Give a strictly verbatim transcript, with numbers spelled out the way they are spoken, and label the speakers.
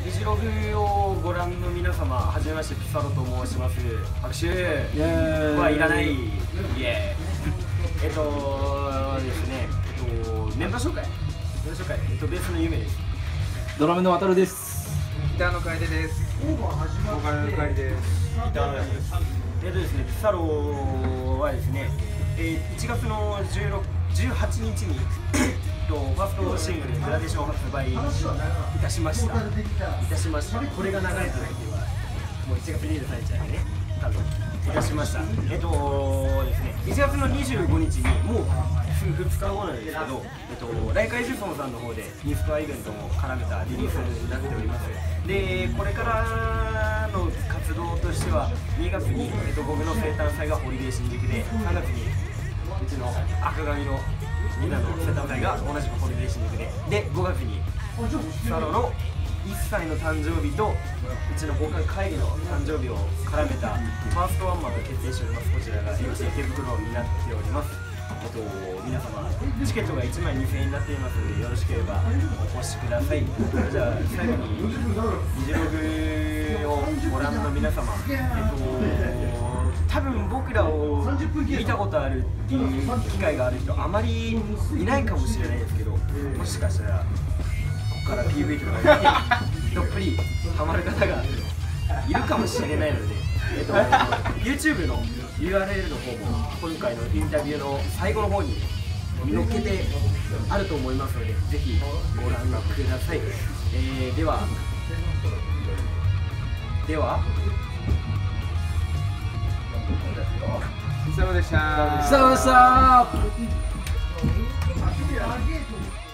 Speaker 1: ビジログをご覧の皆様、はじめまして、ピサロと申します。拍手はいらない。イエーイ。えっとですね、えっと、メンバー紹介、メンバー紹介、えっと、ベースのゆめです。
Speaker 2: ドラムの渡るです。
Speaker 3: ギターの楓です。ボーカルの楓です。
Speaker 1: ギターのやつです。えっとですね、ピサロはですね、えー、いちがつのじゅうろく、じゅうはちにちにファーストシングル「グラデーション」を発売いたしましたいたしましたこれが流れてないっていうのはもういちがつにじゅうさんにちなんでね、多分いたしました。えっとですね、いちがつのにじゅうごにちにもうふつかごなんですけど、えっと、ライカイジュソンさんの方でニュースコアイベントも絡めたリリースになっております。で、これからの活動としてはにがつに、えっと、僕の生誕祭がホリデー新宿で、さんがつにうちの赤髪のみんなの生誕祭が同じくホリデー新宿で、でごがつにサロのいっさいの誕生日とうちのボーカル会議の誕生日を絡めたファーストワンマンが決定しております。こちらが エムシー 池袋になっております。えっと、皆様チケットがいちまいにせんえんになっていますので、よろしければお越しください。じゃあ最後にビジログをご覧の皆様、えっと多分僕らを見たことあるっていう機会がある人あまりいないかもしれないですけど、もしかしたらここから ピーブイ とかでどっぷりハマる方がいるかもしれないので、えっと、YouTube の ユーアールエル の方も今回のインタビューの最後の方に載っけてあると思いますので、ぜひご覧ください。えー、ではでは
Speaker 3: ピサロでした。
Speaker 2: さあさあ。